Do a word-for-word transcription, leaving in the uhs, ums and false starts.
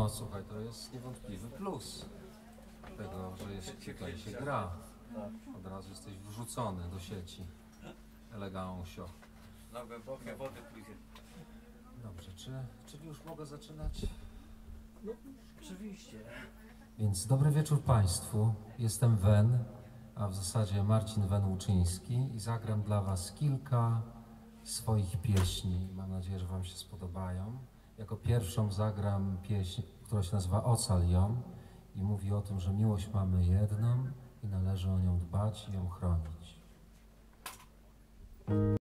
No słuchaj, to jest niewątpliwy plus tego, że jest, tutaj się gra. Od razu jesteś wrzucony do sieci. Elegancio. Na głębokie wody pójdzie. Dobrze, czy, czyli już mogę zaczynać? No, oczywiście. Więc dobry wieczór Państwu. Jestem Wen, a w zasadzie Marcin Wen-Łuczyński i zagram dla Was kilka swoich pieśni. Mam nadzieję, że Wam się spodobają. Jako pierwszą zagram pieśń, która się nazywa Ocal ją i mówi o tym, że miłość mamy jedną i należy o nią dbać i ją chronić.